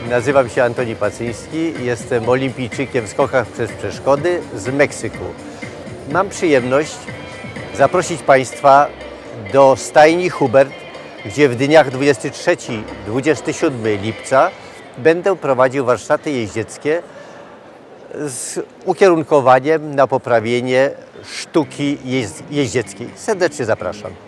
Nazywam się Antoni Pacyński, jestem olimpijczykiem w skokach przez przeszkody z Meksyku. Mam przyjemność zaprosić Państwa do stajni Hubert, gdzie w dniach 23-27 lipca będę prowadził warsztaty jeździeckie z ukierunkowaniem na poprawienie sztuki jeździeckiej. Serdecznie zapraszam.